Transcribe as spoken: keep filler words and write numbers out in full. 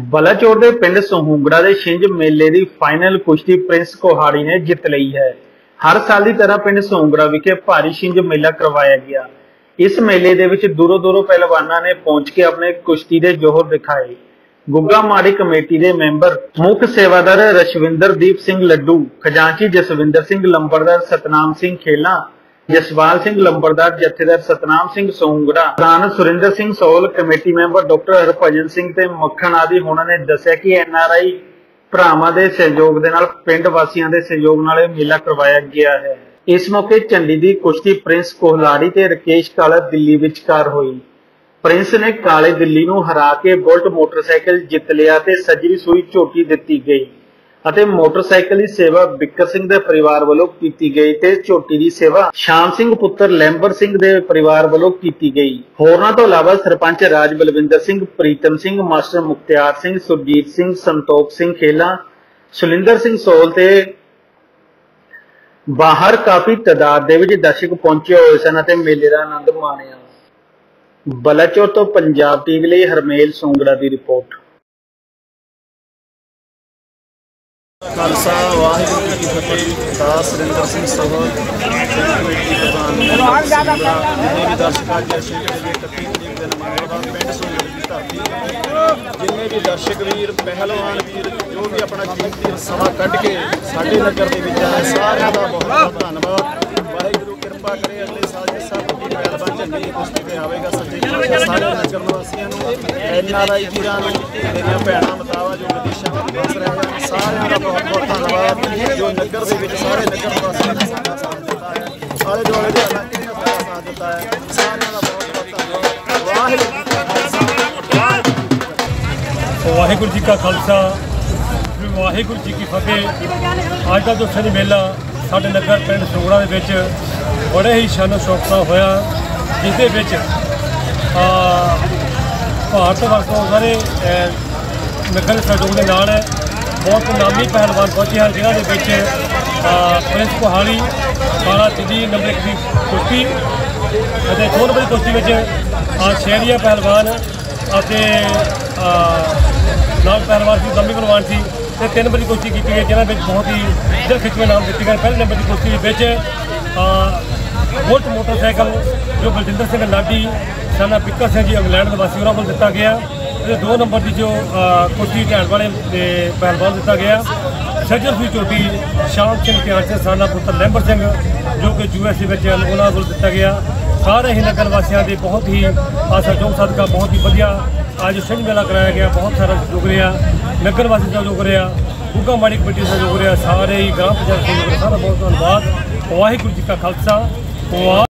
ਬਲਾਚੌਰ ਦੇ ਪਿੰਡ ਸਹੂੰਗੜਾ ਦੇ ਛਿੰਝ ਮੇਲੇ ਦੀ ਫਾਈਨਲ ਕੁਸ਼ਤੀ ਪ੍ਰਿੰਸ ਕੋਹਾੜੀ ਨੇ ਜਿੱਤ ਲਈ ਹੈ। ਹਰ ਸਾਲ ਦੀ ਤਰ੍ਹਾਂ ਪਿੰਡ ਸਹੂੰਗੜਾ ਵਿਖੇ ਭਾਰੀ ਛਿੰਝ ਮੇਲਾ ਕਰਵਾਇਆ ਗਿਆ। ਇਸ ਮੇਲੇ ਦੇ ਵਿੱਚ ਦੂਰੋਂ ਦੂਰੋਂ ਪਹਿਲਵਾਨਾਂ ਨੇ ਪਹੁੰਚ ਕੇ ਆਪਣੇ ਕੁਸ਼ਤੀ ਦੇ ਜੋਹਰ ਦਿਖਾਏ। ਗੁੱਗਾ ਮਾੜੀ ਕਮੇਟੀ ਦੇ ਮੈਂਬਰ ਮੁੱਖ ਸੇਵਾਦਾਰ ਰਸ਼ਵਿੰਦਰਦੀਪ ਸਿੰਘ ਲੱਡੂ, ਖਜ਼ਾਨਚੀ ਜਸਵਿੰਦਰ ਸਿੰਘ, ਲੰਬੜਦਾਰ ਸਤਨਾਮ ਸਿੰਘ ਖੇਲਾ, जसवाल सिंह लंबरदार, जथेदार सतनाम सिंह सोहंगड़ा, प्रधान Surinder Singh Sol, committee member doctor Harbhajan Singh ते मक्खन आदि होना ने दस्सिया कि एन आर आई भरावां दे सहयोग दे नाल पिंड वासियां दे सहयोग नाल मेला करवाया गया है। इस मौके झंडी दी कुश्ती प्रिंस कोहलाड़ी ते राकेश काला दिल्ली विचकार हुई। प्रिंस ने काले दिल्ली नूं हरा के बुलट मोटरसाइकिल जित लिया ते सजरी सूई झोटी दित्ती गई ਅਤੇ मोटरसाइकिल की सेवा बिक्कर सिंह के परिवार वालों की गई ते झोटी की सेवा शाम सिंह पुत्र लैंबर सिंह के परिवार वालों की गई। होरनां तो इलावा सरपंच राज बलविंदर सिंह, प्रीतम सिंह, मास्टर मुख्तियार सिंह, सुरजीत सिंह, संतोख सिंह खेला, सुलिंदर सिंह सोल ते बाहर काफी तादाद दे विच दर्शक पहुंचे हुए सन ते मेले का आनंद माणिया। बलाचौर तो पंजाब टीवी लई हरमेल सोंगड़ा की रिपोर्ट। खालसा वाहिगुरू जी की फतेह। दास सुरिंदर सिंह सोहल कमेटी प्रधान जिन्हें भी दर्शक अज इकतीस तरीक के नमाज़ पिंड सोहल की धरती जिन्हें भी दर्शक वीर पहलवान वीर जो भी अपना कीमती समा कढ़ के साडे नगर के विच आए सारिਆਂ ਦਾ बहुत बहुत धन्यवाद। वाहिगुरू कृपा करे अगले साल जिस साल की पहलवान झंडी की कुश्ती पे आएगा सच्चे सारे नगर निवासियों को एन आर आई वीरां नूं मेरियां भैणां मतावा जो विदेशों में बस रहे हैं सारिਆਂ ਦਾ बहुत बहुत धन्यवाद। जो नगर के विच सारे नगर निवासियों ने साडा साथ दिता है, आले दुआले दे इलाके ने साडा साथ दिता है, सारिਆਂ ਦਾ बहुत बहुत धन्यवाद। वाहिगुरू जी का खालसा वाहिगुरू जी की फतेह। अज का जो छिंझ मेला साडे नगर पिंड सोहंगड़ा दे विच बड़े ही शानो शौक नाल होया, जिस दे विच भारत वर्ष तो सारे नगर सहयोग के नाल बहुत नामी पहलवान पहुंचे हैं, जिन्होंने प्रिंस कोहाड़ी बारह तिली नंबर एक की कुश्ती और दो नंबर की कुश्ती में शहरिया पहलवान नाम पहलवान से दमी पहलवान से तीन नंबर की कुश्ती की गई, जिन्होंने बहुत ही दिल खिचवे नाम दिए गए। पहले नंबर की कुश्ती बुलट मोटरसाइकिल जो बलजिंदर सिंह लाडी साना बिक्कर सिंह जी इंग्लैंड निवासी उन्होंने को दिता गया। दो नंबर की जो कुश्ती ढैण वाले पहलवान दिता गया सज्जर हुई चोटी शाम सिंह क्यान साना पुत्र लैंबर सिंह जो कि यू एस ए उन्होंने को दिता गया। सारे ही नगर वासियों के बहुत ही सहयोग सदका बहुत ही वधिया आज छिंझ मेला कराया गया। बहुत सारा सहयोग रहा, नगर वासी सहयोग रहा, गुग्गा माड़ी कमेटी सहयोग रहा, सारे ही ग्राम पंचायत सारा बहुत धन्यवाद। वाहिगुरू जी का खालसा।